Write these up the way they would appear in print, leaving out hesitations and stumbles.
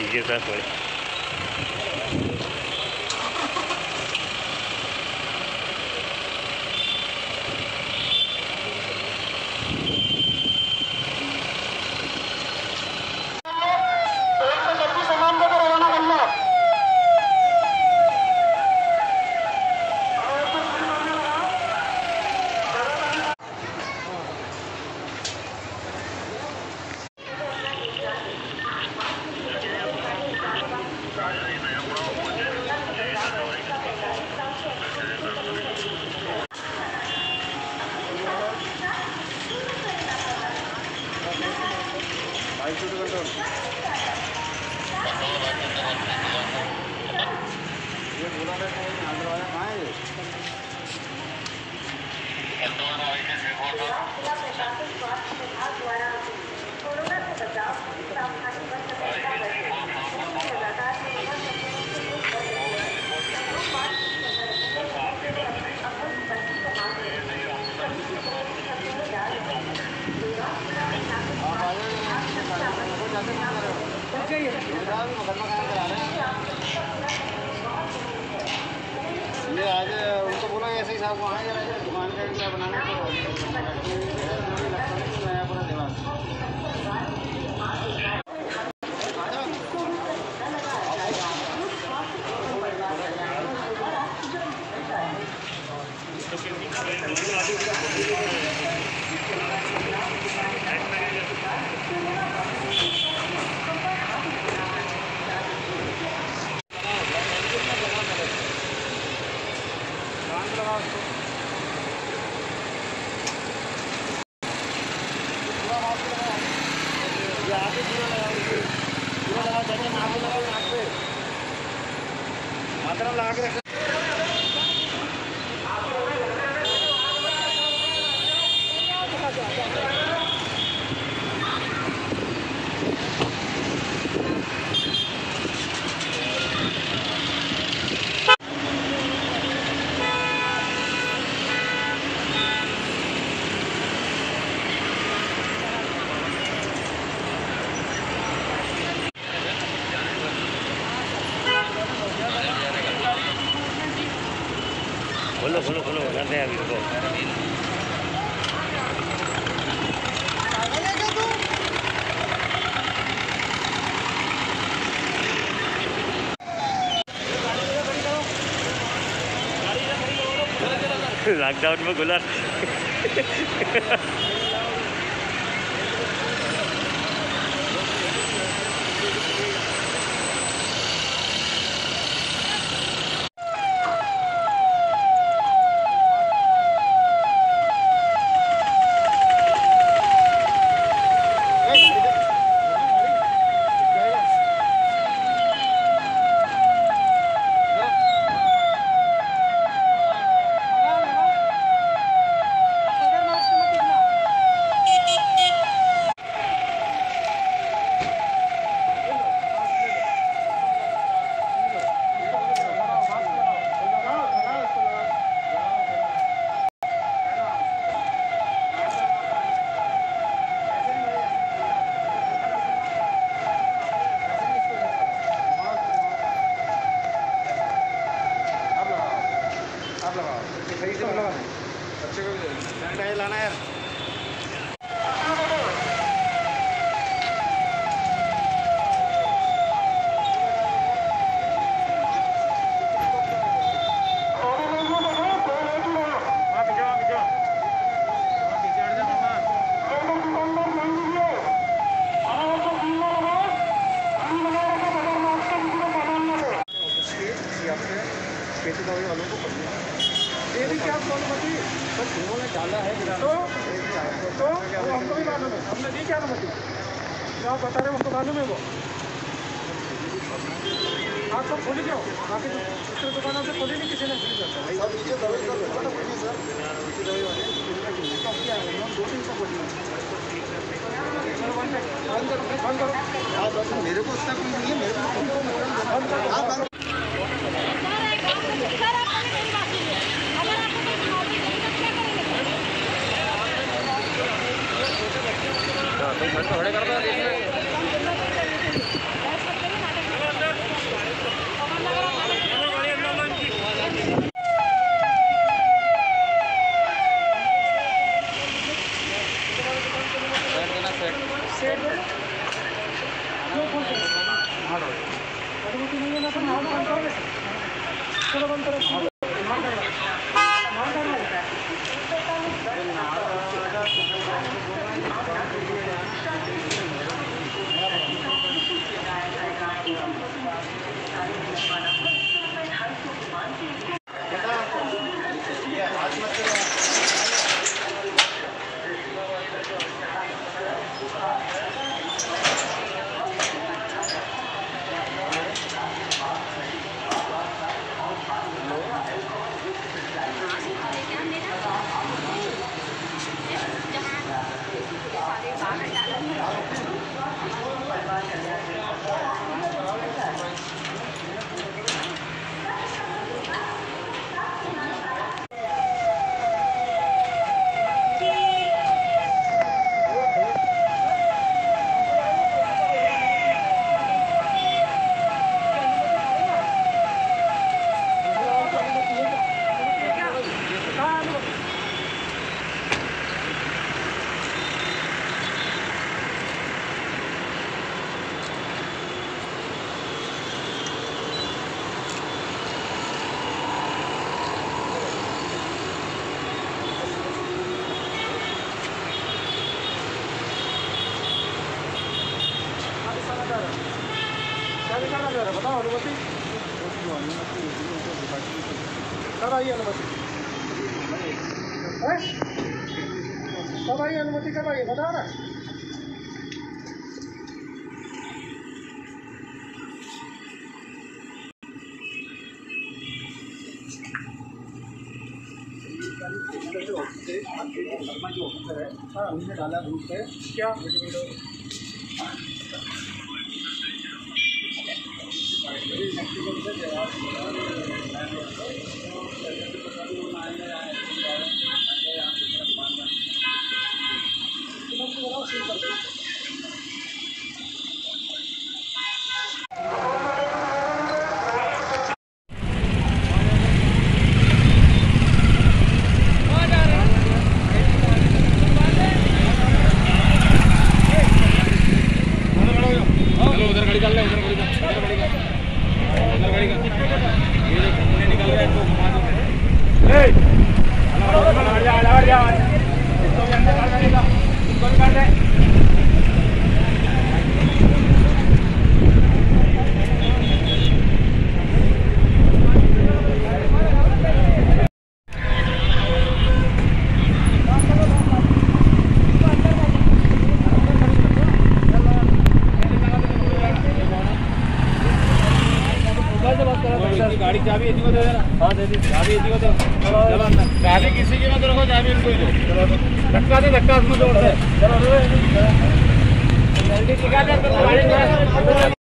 ये साथ पड़े। ये आज उनको बोला ऐसे ही साहब वहाँ दुकान का क्या बनाना नया पूरा दिमाग। लगा के रख खोलो खोलो खोलो करते हैं अभी रुको। लॉकडाउन में गुलर सही से लगाना है। बच्चे को सैनिटाइजर लाना है यार। वालों को ये भी क्या प्रॉब्लम थी तो उन्होंने डाला है तो हमको भी मालूम है, हमने दी क्या अनुमति जो आप बता रहे हैं हमको मालूम है। वो आप सब खोली जाओ, बाकी दूसरे दुकानों से खोली नहीं किसी ने। मेरे को उसका कोई नहीं है, मेरे को थोड़े कर दो। चलो बंद करो। बताओ अनुमति कब आई अनुमति? कब आई अनुमति? कब आई बताओ ना। जो ऑफिसर है उनने डाला ग्रुप पे क्या गाड़ी चाबी इसी को दे देना। हाँ दे दी चाबी इसी को दो। चलो अंदर चाबी किसी की मत रखो, चाबी इनको ही दो। चलो धक्का दे, धक्का उसमें जोड़ दे। चलो जल्दी निकाल दे तो गाड़ी में।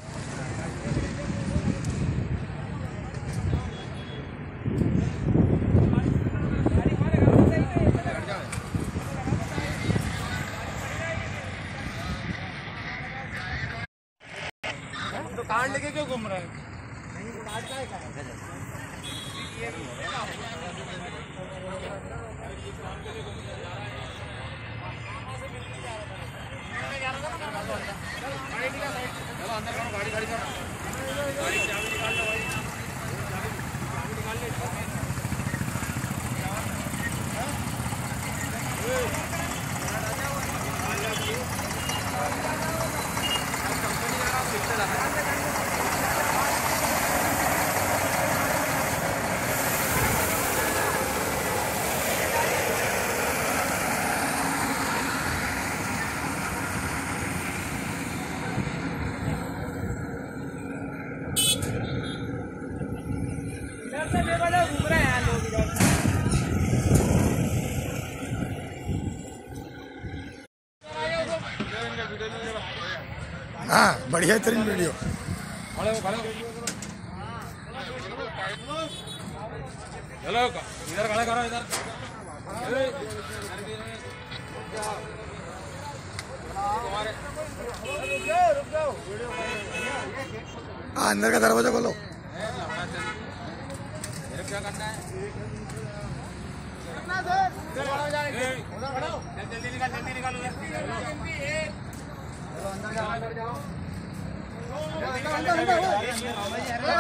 तो कार्ड लेके क्यों घूम रहे हैं? हाँ बढ़िया तरीन वीडियो। चलो इधर खड़ा करो, इधर रुक जाओ। हाँ अंदर का दरवाजा खोलो। क्या करना है? जल्दी निकाल अंदर जाओ।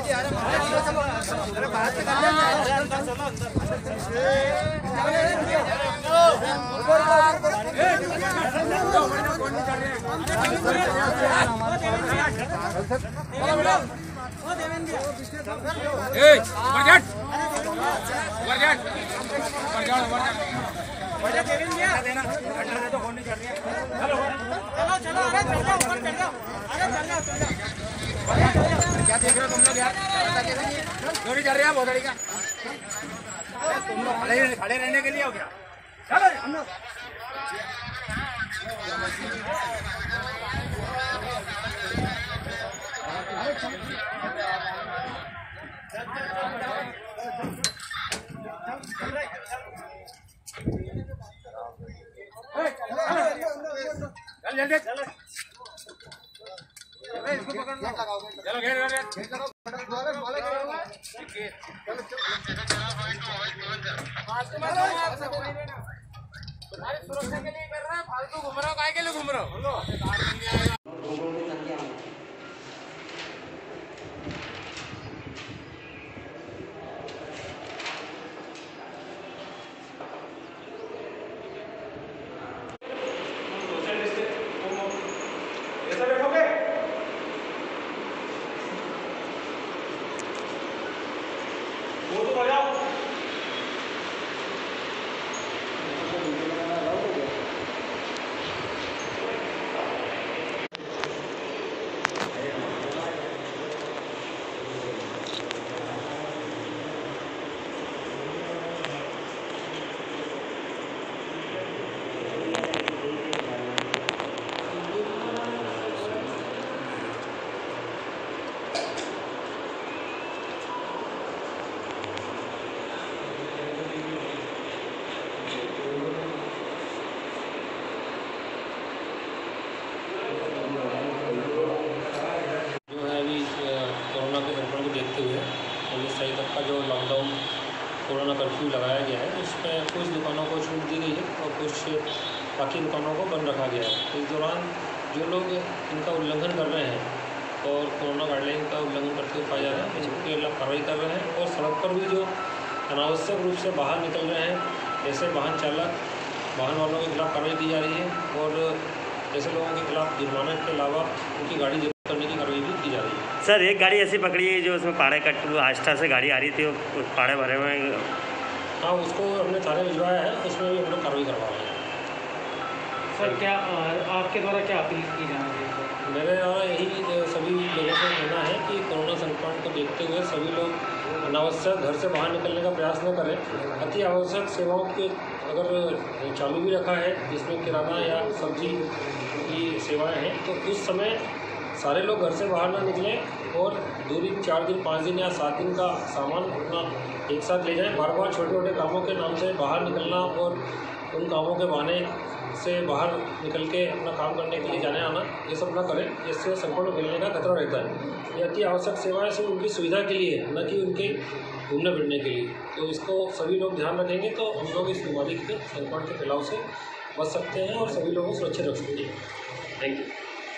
क्या देख रहे हो तुम लोग यार? चोरी कर रहे हैं बहुत का। तुम लोग खड़े रहने के लिए हो क्या? चलो हम लोग जल्दी चलो इसको पकड़ लो। चलो घेर तुम्हारी सुरक्षा के लिए कर रहा है, फालतू घूम रहा हो, काहे के लिए घूम रहा हो? ऐसा देखोगे वो तो बजाओ। का जो लॉकडाउन कोरोना कर्फ्यू लगाया गया है उसमें कुछ दुकानों को छूट दी गई है और कुछ बाकी दुकानों को बंद रखा गया है। इस दौरान जो लोग इनका उल्लंघन कर रहे हैं और कोरोना गाइडलाइन का उल्लंघन करते हुए पाए जा रहे हैं इसके खिलाफ कार्रवाई कर रहे हैं। और सड़क पर भी जो अनावश्यक रूप से बाहर निकल रहे हैं ऐसे वाहन चालक वाहन वालों के खिलाफ कार्रवाई की जा रही है और ऐसे लोगों के खिलाफ जुर्माने के अलावा उनकी गाड़ी जब्त करने की कार्रवाई भी की जा रही है। सर एक गाड़ी ऐसी पकड़ी है जो उसमें पाड़े कट आस्था से गाड़ी आ रही थी, वो पाड़े भरे हुए। हाँ, उसको हमने थाने भिजवाया है, उसमें भी हम लोग कार्रवाई करवा रहे हैं। सर क्या आपके द्वारा क्या अपील की जा रही है? मेरे यहाँ यही सभी लोगों से कहना है कि कोरोना संक्रमण को देखते हुए सभी लोग अनावश्यक घर से बाहर निकलने का प्रयास न करें। अति आवश्यक सेवाओं के अगर चालू भी रखा है जिसमें किराना या सब्जी की सेवाएं हैं तो उस समय सारे लोग घर से बाहर ना निकलें और 2 दिन 4 दिन 5 दिन या 7 दिन का सामान अपना एक साथ ले जाएं। बार बार छोटे छोटे कामों के नाम से बाहर निकलना और उन कामों के बहाने से बाहर निकल के अपना काम करने के लिए जाने आना ये सब ना करें, जिससे संक्रमण फैलने का खतरा रहता है। ये अति आवश्यक सेवाएं सिर्फ उनकी सुविधा के लिए है, न कि उनके घूमने फिरने के लिए। तो इसको सभी लोग ध्यान रखेंगे तो हम लोग इस बीमारी के संक्रमण के फैलाव से बच सकते हैं और सभी लोगों को सुरक्षित रख सकते हैं। Thank you.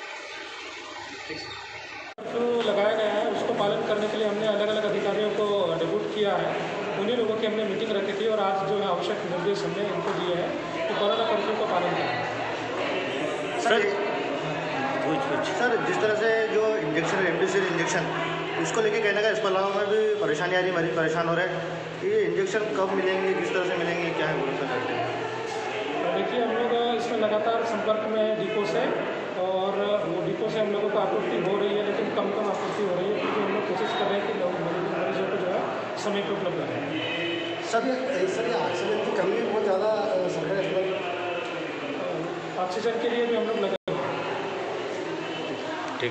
जो लगाया गया है उसको पालन करने के लिए हमने अलग अलग अधिकारियों को डिप्यूट किया है। उन्हीं लोगों की हमने मीटिंग रखी थी और आज जो है आवश्यक निर्देश हमने इनको दिए हैं कि कोरोना कर्फ्यू का पालन करें। सर जिस तरह से जो इंजेक्शन रेमडेसिविर इंजेक्शन उसको लेके कहने का अस्पतालों में भी परेशानी आ रही, मरीज परेशान हो रहे हैं। ये इंजेक्शन कब मिलेंगे, किस तरह से मिलेंगे, क्या है बोलते करते हैं? देखिए हम लोग इसमें लगातार संपर्क में है डिपो से और वो डिपो से हम लोगों को आपूर्ति हो रही है, लेकिन कम आपूर्ति हो रही है क्योंकि हम लोग कोशिश कर रहे हैं कि लोग मरीजों को जो है समय पर उपलब्ध रहें। सर ये ऑक्सीजन की कमी बहुत ज़्यादा सरकारी अस्पताल ऑक्सीजन के लिए भी हम लोग लगे। ठीक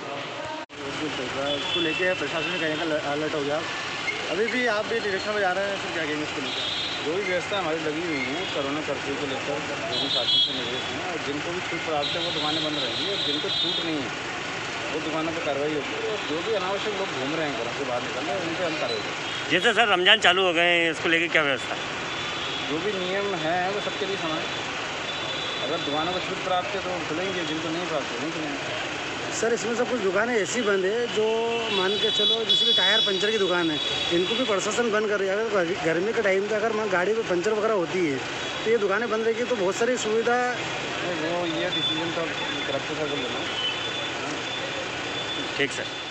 उसको लेके प्रशासन ने कहने का अलर्ट हो गया। अभी भी आप भी डायरेक्शन में जा रहे हैं, फिर क्या कहेंगे इसको लेकर? जो भी व्यवस्था हमारी लगी हुई है कोरोना कर्फ्यू को लेकर जो भी शासन से निर्देश हैं और जिनको भी छूट प्राप्त है वो दुकानें बंद रहेंगी और जिनको छूट नहीं है वो दुकानों पर कार्रवाई होगी और जो भी अनावश्यक लोग घूम रहे हैं घरों से बाहर निकल रहे हैं उन पर हम कार्रवाई करेंगे। जैसे सर रमजान चालू हो गए हैं, इसको लेके क्या व्यवस्था? जो भी नियम है वो सबके लिए समान है। अगर दुकानों को छूट प्राप्त है तो खुलेंगे, जिनको नहीं प्राप्त है नहीं खुलेंगे। सर इसमें सब कुछ दुकानें ऐसी बंद है जो मान के चलो, जैसे कि टायर पंचर की दुकान है, इनको भी प्रशासन बंद कर रही है। अगर गर्मी के टाइम पे अगर गाड़ी में पंचर वगैरह होती है तो ये दुकानें बंद रहेगी, तो बहुत सारी सुविधा। वो ये डिसीजन तो करप्ट कर लेना। ठीक सर।